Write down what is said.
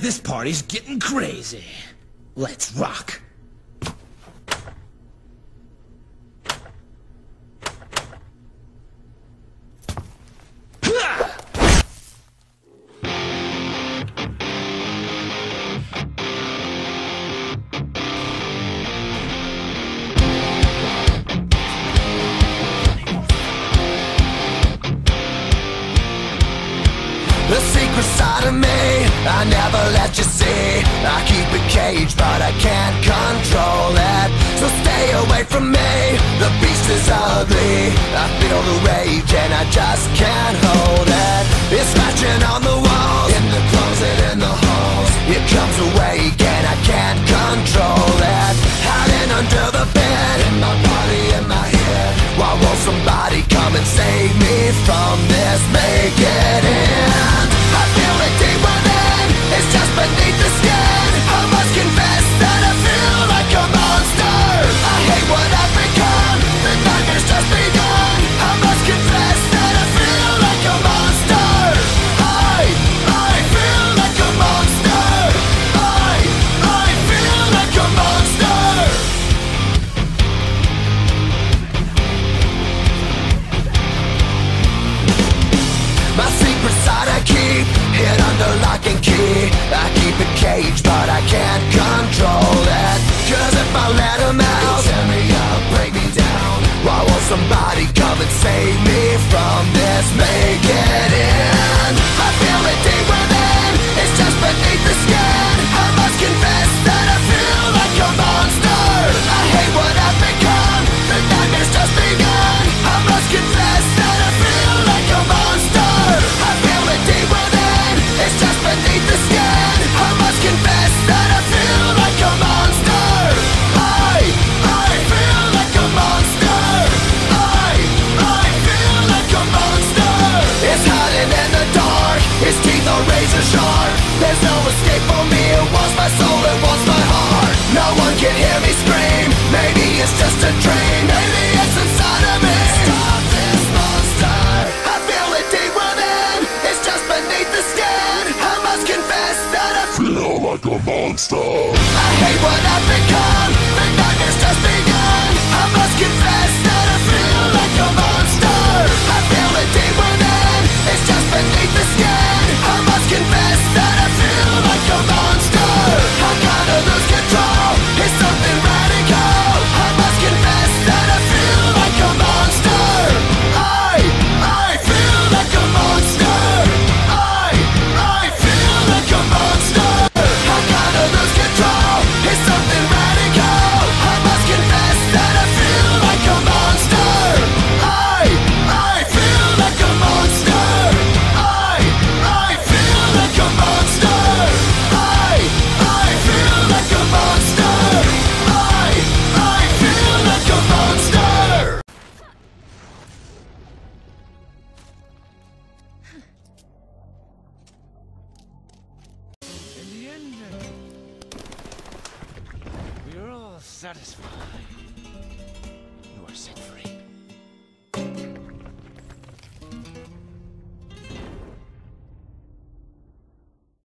This party's getting crazy. Let's rock. The secret side of me, I never let you see. I keep it caged, but I can't control it. So stay away from me, the beast is ugly. I feel the rage and I just can't hold it. It's scratching on the walls, in the closet, in the halls. It comes awake and I can't control it. Hiding under the bed, in my body, in my head. Why won't somebody come and save me from this? Make it end. I feel it deep within, it's just beneath the skin. I must confess that I feel like a monster. I hate what I've become, the nightmare's just begun. I must confess that I feel like a monster. I feel like a monster. I feel like a monster. My secret side I keep hid under lock and key. I keep it caged, but I can't control it. Cause if I let him out, he'll tear me up, break me down. Why won't somebody come and save me from this? Make it end. I feel it deep within, it's just beneath the skin. I must confess that I feel like a monster. I hate what I've become, the nightmare's just begun. I must confess that I feel like a monster. I feel it deep within, it's just beneath the skin. I must confess that I feel like a monster. I feel like a monster. I feel like a monster. It's hiding in the dark, its teeth are razor sharp. There's no escape for me, it wants my soul, it wants my heart. No one can hear me scream, maybe it's just a dream. Maybe it's inside of me. Stop this monster. I feel it deep within, it's just beneath the skin. I must confess that I feel like a monster. I hate what I've become, the nightmare's just begun. I must confess that I feel like a monster. I feel it deep within, it's just beneath the skin. I must confess that I feel like a monster. I gotta lose control, it's something radical. I must confess that I feel like a monster. I feel like a monster. I feel like a monster. I gotta lose control, it's something radical. I must confess that I feel like a monster. I feel like a monster. I feel like a monster. I feel like a monster. I feel like a monster. In the end, we are all satisfied. You are set free.